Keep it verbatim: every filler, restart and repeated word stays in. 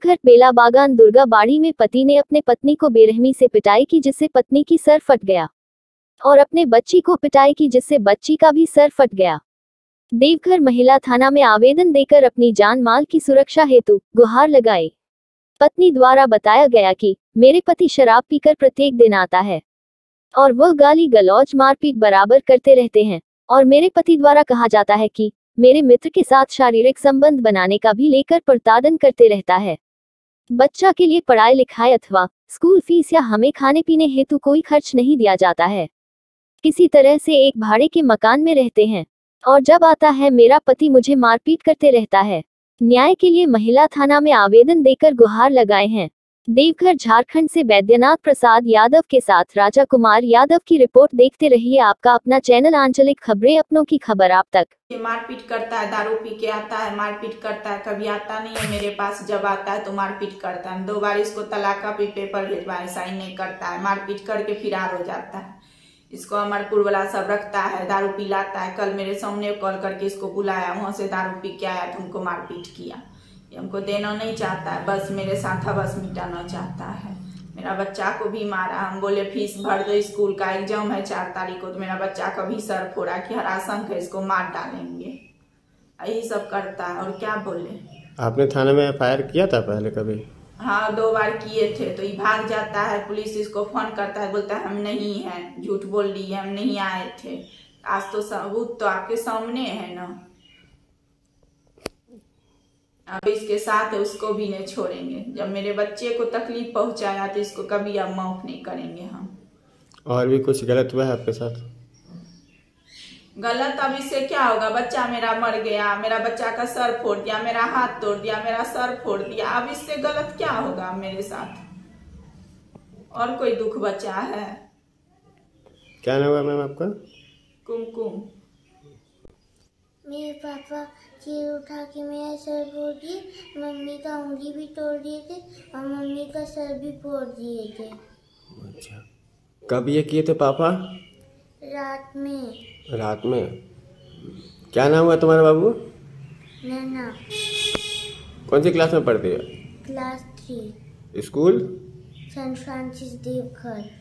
देवघर बेला बागान दुर्गा बाड़ी में पति ने अपने पत्नी को बेरहमी से पिटाई की जिससे पत्नी की सर फट गया और अपने बच्ची को पिटाई की जिससे बच्ची का भी सर फट गया। देवघर महिला थाना में आवेदन देकर अपनी जान माल की सुरक्षा हेतु गुहार लगाई। पत्नी द्वारा बताया गया कि मेरे पति शराब पीकर प्रत्येक दिन आता है और वह गाली गलौज मारपीट बराबर करते रहते हैं और मेरे पति द्वारा कहा जाता है कि मेरे मित्र के साथ शारीरिक संबंध बनाने का भी लेकर प्रताड़न करते रहता है। बच्चा के लिए पढ़ाई लिखाई अथवा स्कूल फीस या हमें खाने पीने हेतु कोई खर्च नहीं दिया जाता है। किसी तरह से एक भाड़े के मकान में रहते हैं और जब आता है मेरा पति मुझे मारपीट करते रहता है। न्याय के लिए महिला थाना में आवेदन देकर गुहार लगाए हैं। देवघर झारखंड से वैद्यनाथ प्रसाद यादव के साथ राजा कुमार यादव की रिपोर्ट। देखते रहिए आपका अपना चैनल आंचलिक खबरें, अपनों की खबर आप तक। मारपीट करता है, दारू पी के आता है, मारपीट करता है, कभी आता नहीं है मेरे पास, जब आता है तो मारपीट करता है। दो बार इसको तलाक का भी पेपर भिजवाए, साइन नहीं करता है, मारपीट करके फिरार हो जाता है। इसको अमरपुर वाला सब रखता है, दारू पिलाता है। कल मेरे सामने कॉल करके इसको बुलाया, वहां से दारू पी के आया तो हमको मारपीट किया। ये हमको देना नहीं चाहता है, बस मेरे साथ बस मिटाना चाहता है। मेरा बच्चा को भी मारा। हम बोले फीस भर दो, स्कूल का एग्जाम है चार तारीख को, तो मेरा बच्चा का भी सर फोड़ा कि हरासंक है, इसको मार डालेंगे। यही सब करता है और क्या बोले। आपने थाने में एफ आई आर किया था पहले कभी? हाँ, दो बार किए थे। तो ये भाग जाता है, पुलिस इसको फोन करता है, बोलता है हम नहीं हैं, झूठ बोल रही है, हम नहीं आए थे। आज तो सबूत तो आपके सामने है ना। अब इसके साथ उसको भी नहीं छोड़ेंगे। जब मेरे बच्चे को तकलीफ पहुंचाया तो इसको कभी अब माफ नहीं करेंगे हम। और भी कुछ गलत हुआ है आपके साथ? गलत अब इससे क्या होगा? बच्चा मेरा मर गया, मेरा बच्चा का सर फोड़ दिया, मेरा हाथ तोड़ दिया, मेरा सर फोड़ दिया। अब इससे गलत क्या होगा मेरे साथ? और कोई दुख बचा है? क्या नाम है मैम आपका? कुमकुम। मेरे पापा चीर उठा के मेरा सर फोड़ दिए, मम्मी का उंगली भी तोड़ दिए थे और मम्मी का सर भी फोड़ दिए थे। अच्छा, कब ये किए थे पापा? रात में। रात में? क्या नाम हुआ तुम्हारे बाबू? नैना। कौन सी क्लास में पढ़ती है? Class three. School? Saint Francis Deoghar.